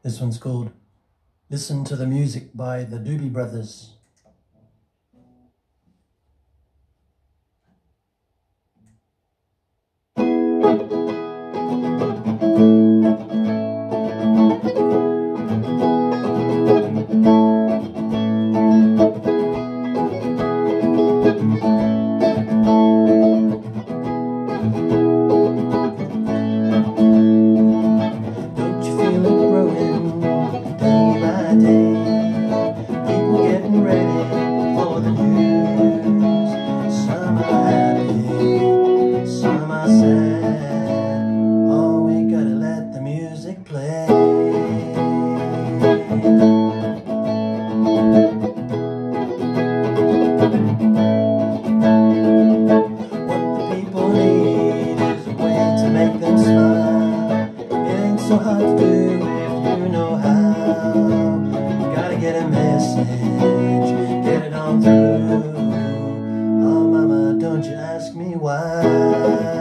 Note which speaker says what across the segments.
Speaker 1: This one's called Listen to the Music by the Doobie Brothers. So hard to do if you know how. You gotta get a message, get it on through. Oh mama, don't you ask me why.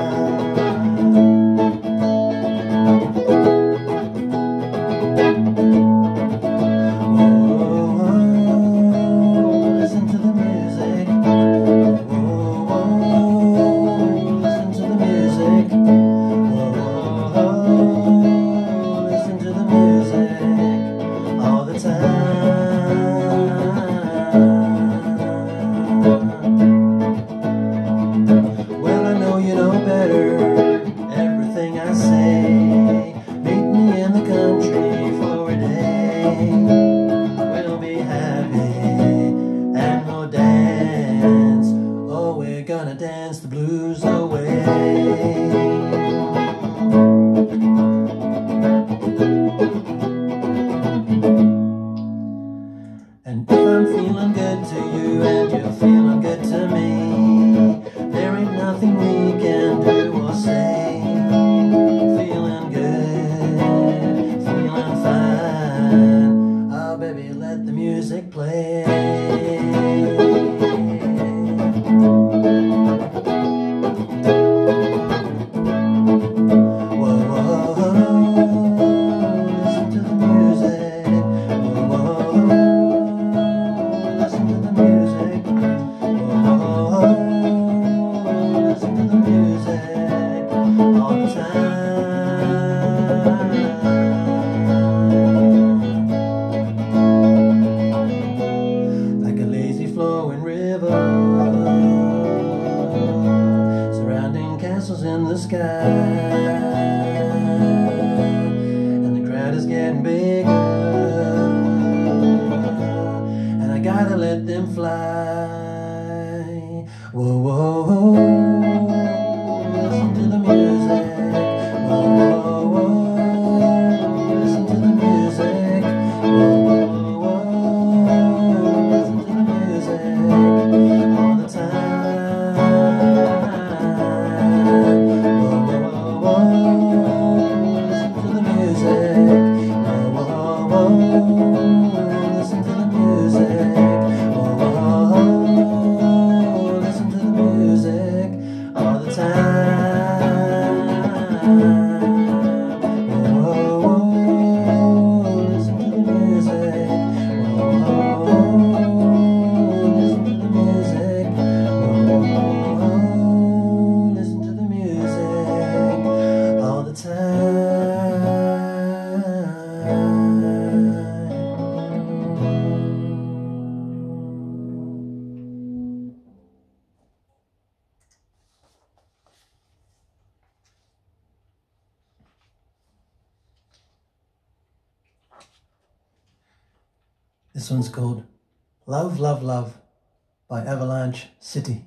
Speaker 1: Well, I know you know better everything I say. Meet me in the country for a day. We'll be happy and we'll dance. Oh, we're gonna dance the blues away. And if I'm feeling good to you and you're feeling good to me, there ain't nothing we can do or say. Feeling good, feeling fine. Oh baby, let the music play. In the sky, and the crowd is getting bigger, and I gotta let them fly. Whoa, whoa, whoa, listen to the music. Whoa, whoa, whoa, listen to the music. Whoa, whoa, whoa, listen to the music all the time. This one's called Love, Love, Love by Avalanche City.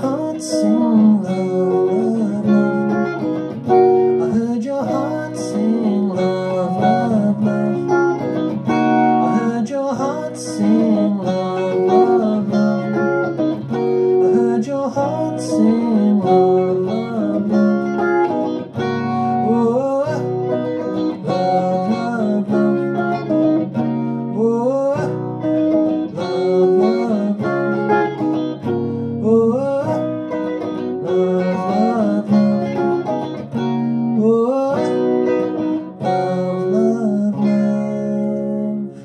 Speaker 1: heart sing love, love, love. I heard your heart sing love, love, love. I heard your heart sing love, love, love. I heard your heart sing love, love, love. Oh, love, love, love. Oh, love, love, love. Oh, love, love, love. Oh, love, love, love.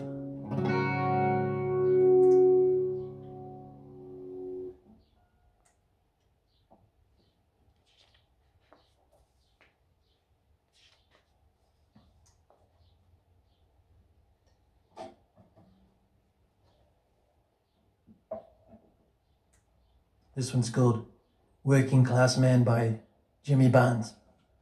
Speaker 1: This one's called Working Class Man by Jimmy Barnes.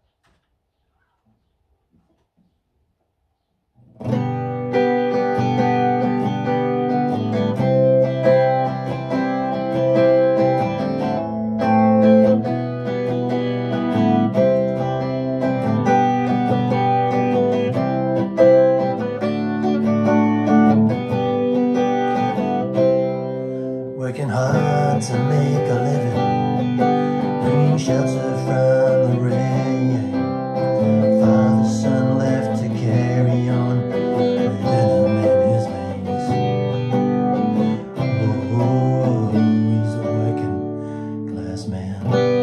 Speaker 1: Working hard to make a living, bringing shelter from the rain. Father, son left to carry on, with venom in his veins. Oh, he's a working class man.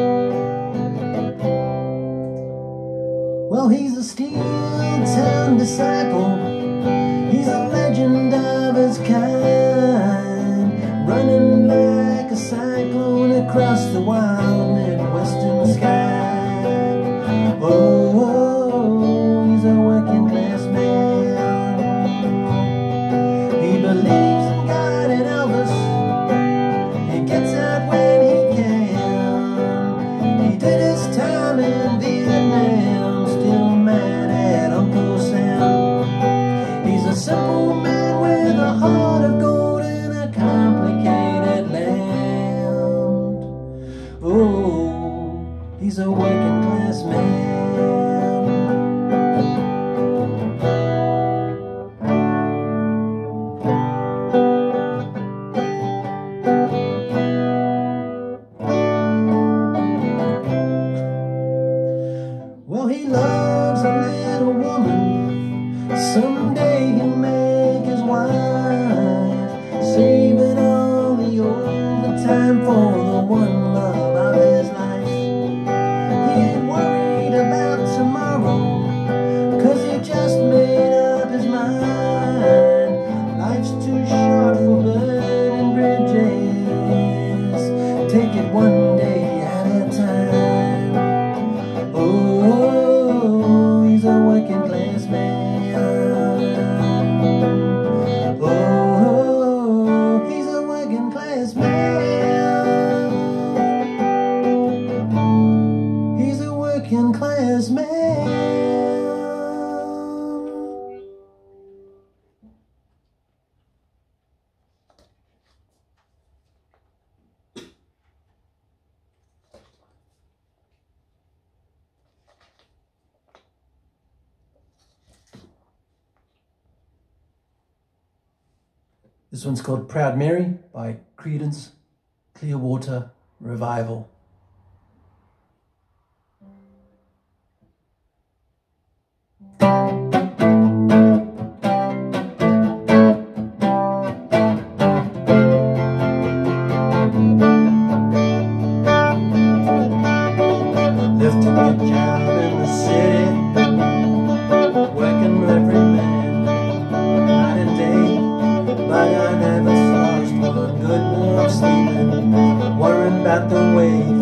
Speaker 1: Well, he's a Steel Town disciple. He's a legend of his kind, running like a cyclone across the wild Midwestern sky. Oh, he's a working class man. He believes in God and Elvis. He gets out when he can. He did his time in Vietnam, still mad at Uncle Sam. He's a simple man with a heart of gold in a complicated land. Oh, he's a working class man. Well, he loves a little woman. Someday he'll make his wife, saving all the overtime for the one love of his life. He ain't worried about tomorrow, 'cause he just made up his mind. Life's too short for burning bridges. Take it one day at a time. Oh, he's a working class man. Oh, he's a working class man. He's a working class man. This one's called Proud Mary by Creedence Clearwater Revival. Left a good job in the city, working every man, night and day, but I never lost one good night's sleeping, worrying about the way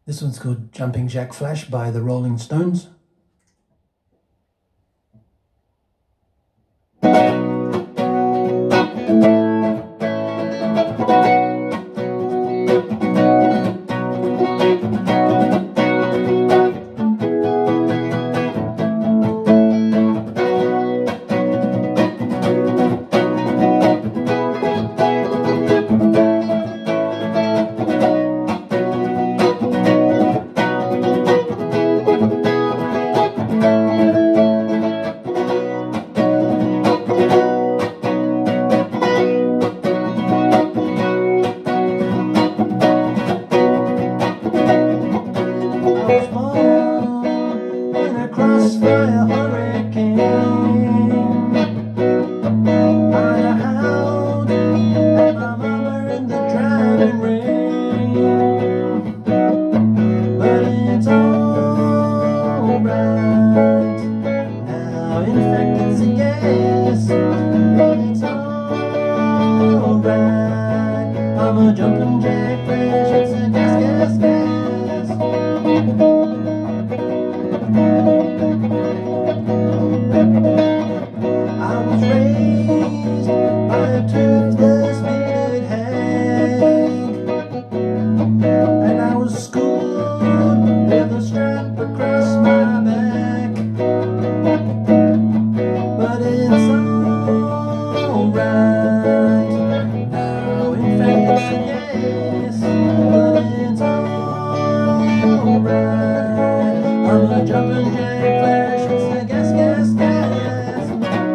Speaker 1: This one's called Jumping Jack Flash by the Rolling Stones. I'm a jumping jack flash, it's a gas, gas, gas. I was raised by a toothless bearded hag, and I was schooled with a strap across my back. But it's alright. I'm a jumping jack flash, it's a gas, gas, gas.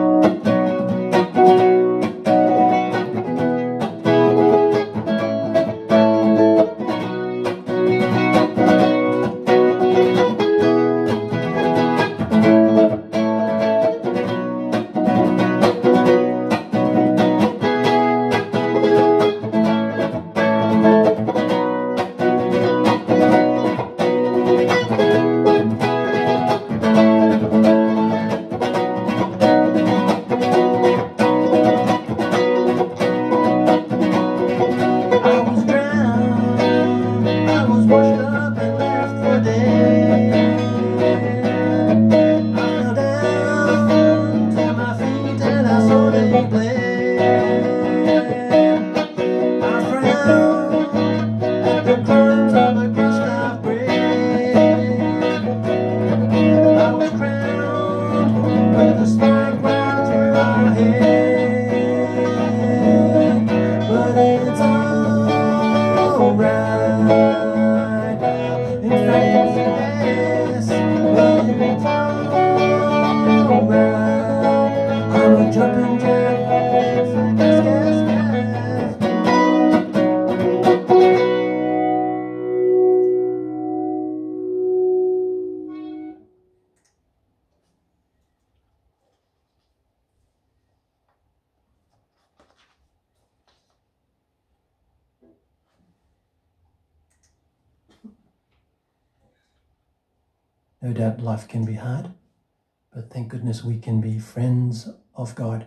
Speaker 1: No doubt life can be hard, but thank goodness we can be friends of God.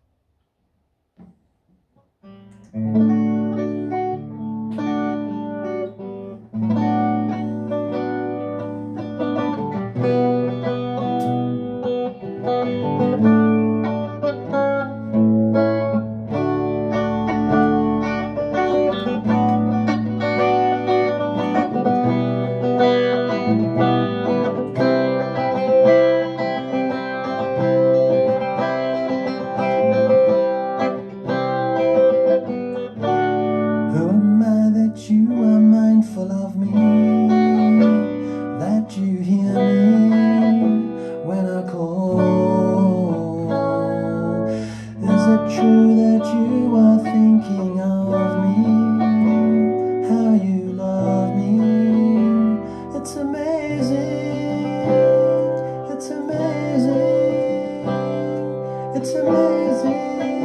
Speaker 1: It's amazing.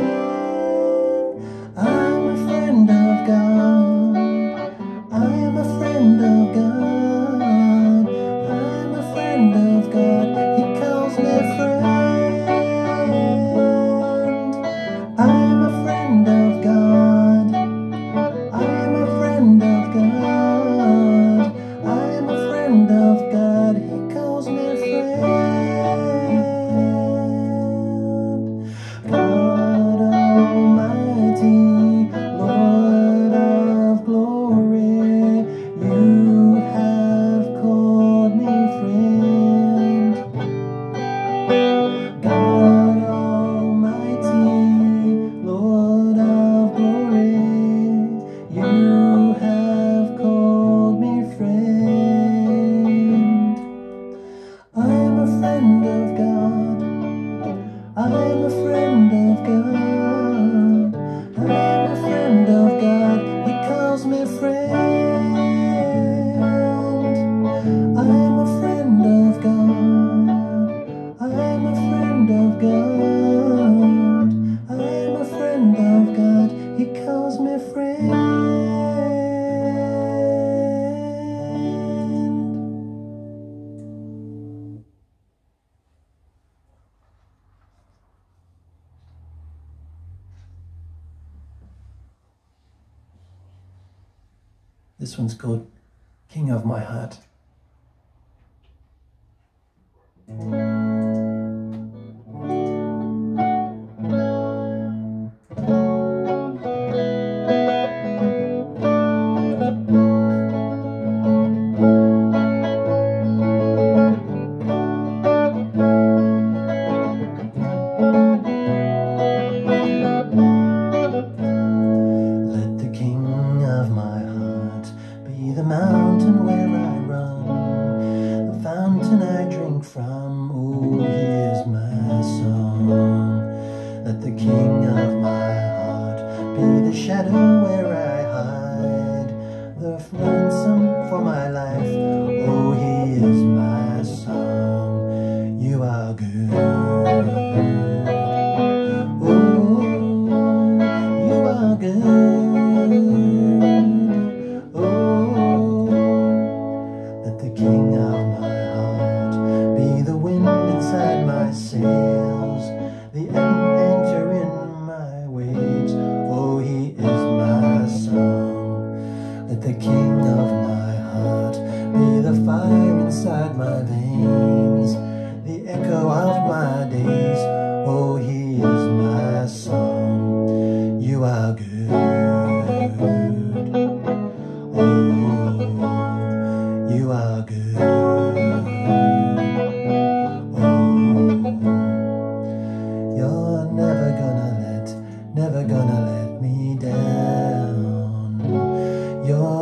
Speaker 1: I'm a friend of God. I am a friend of This one's called King of My Heart. The mountain where I run, the fountain I drink from, oh, here's my song. Let the king of my heart be the shadow where I hide, the ransom for my life, oh, he is my song. You are good, oh, you are good. King of my heart, be the wind inside my sails, the anchor in my waves, oh, he is my song. Let the king of my heart be the fire inside my veins, the echo of my days, oh, he is my song. You are good, oh, you are good. You're never gonna let me down. You're